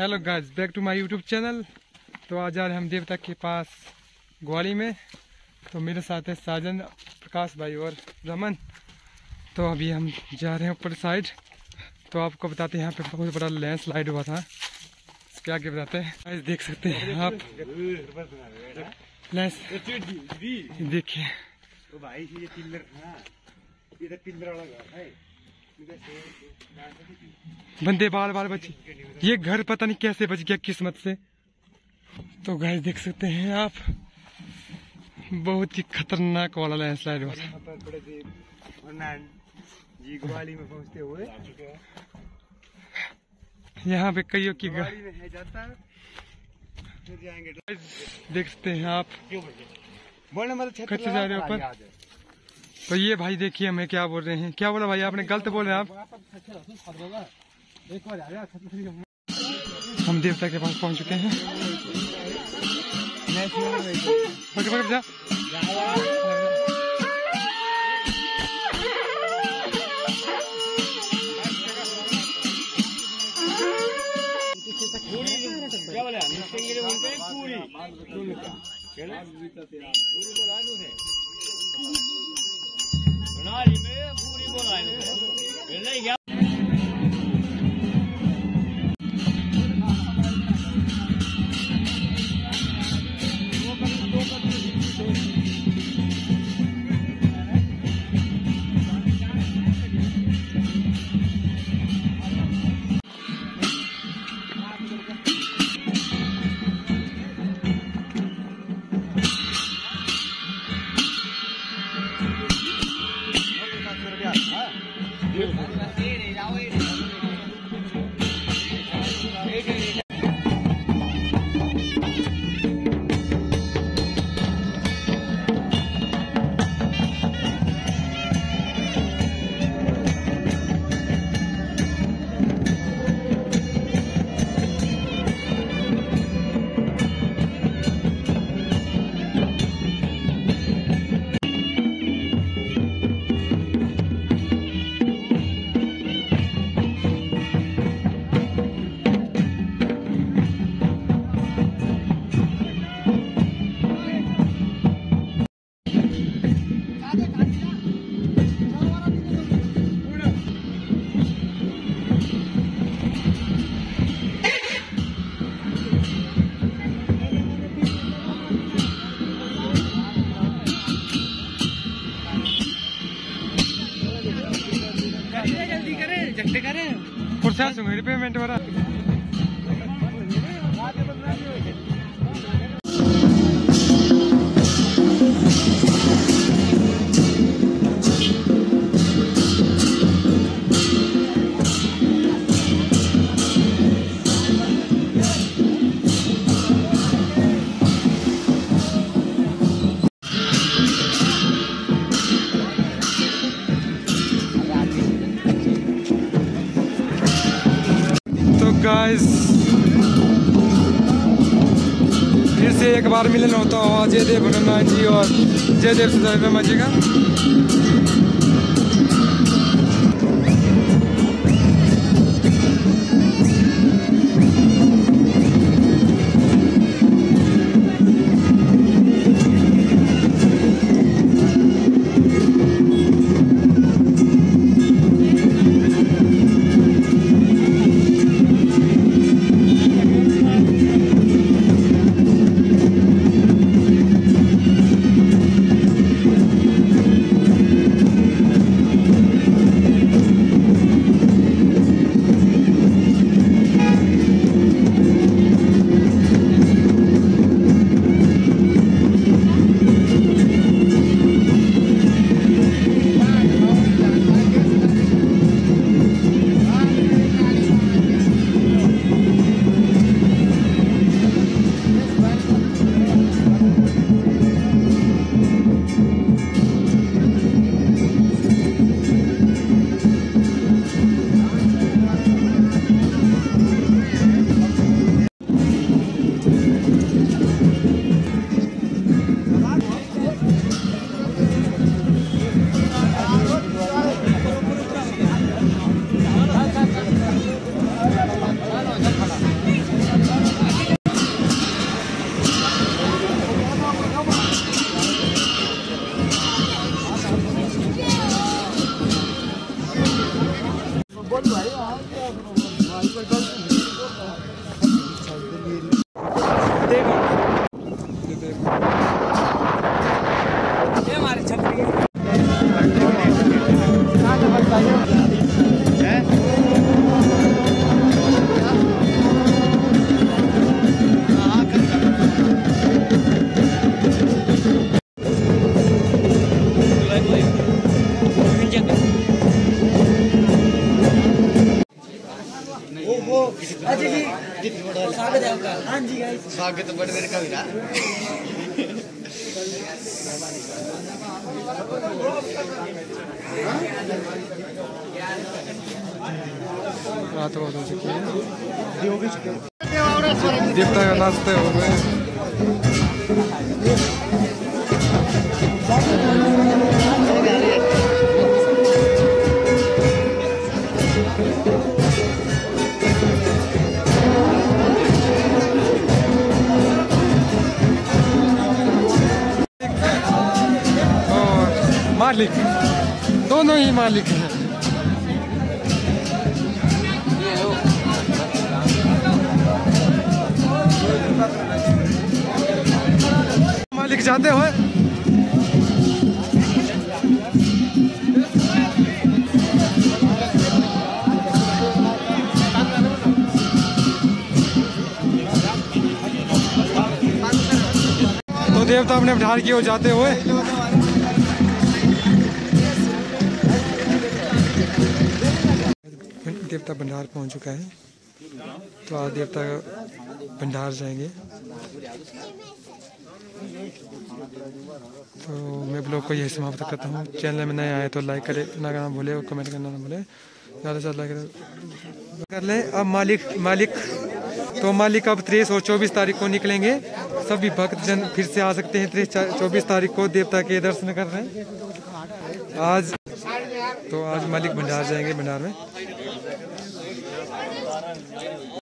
Hello guys, back to my YouTube channel. तो आज जा रहे हम देवता के पास ग्वाली में। तो मेरे साथ है साजन, प्रकाश भाई और रमन। तो अभी हम जा रहे हैं ऊपर साइड। तो आपको बताते हैं यहाँ पे बहुत बड़ा लैंडस्लाइड हुआ था, इसके आगे बताते हैं। गाइस देख सकते हैं आप, देखिए बंदे बाल बाल बचे। ये घर पता नहीं कैसे बच गया किस्मत से। तो गाइस देख सकते हैं आप, बहुत ही खतरनाक वाला लैंडस्लाइड हुआ था। ग्वाली में पहुंचते हुए यहाँ पे कईयों की ग्वाली में है जाता, फिर जाएंगे। देख सकते हैं आप, बोलने मतलब कैसे जा रहे हो ऊपर। तो ये भाई देखिए हमें क्या बोल रहे हैं। क्या बोला भाई आपने? गलत बोल रहे हैं आप। हम देवता के पास पहुंच चुके हैं। पकड़ जा। पेमेंट वाला गाइस, फिर से एक बार मिलन होता हुआ जयदेव हनुमान जी और जयदेव सुधारमा जी का। स्वागत बड़े देर का हुआ। रात बहुत हो चुकी है, देवता का नाश्ते हो गए। और मालिक, दोनों ही मालिक हैं। मालिक जाते हुए तो देवता अपने बिहार की ओर जाते हुए देवता भंडार पहुंच चुका है। तो आज देवता भंडार जाएंगे। तो मैं ब्लॉग को यही समाप्त करता हूँ। चैनल में नए आए तो लाइक करें ना करना भूले और कमेंट करना ना भूले। ज़्यादा से ज़्यादा लाइक कर लें। अब मालिक अब 23 और 24 तारीख को निकलेंगे। सभी भक्तजन फिर से आ सकते हैं 23-24 तारीख को देवता के दर्शन कर रहे हैं। आज मालिक भंडार जाएंगे। भंडार में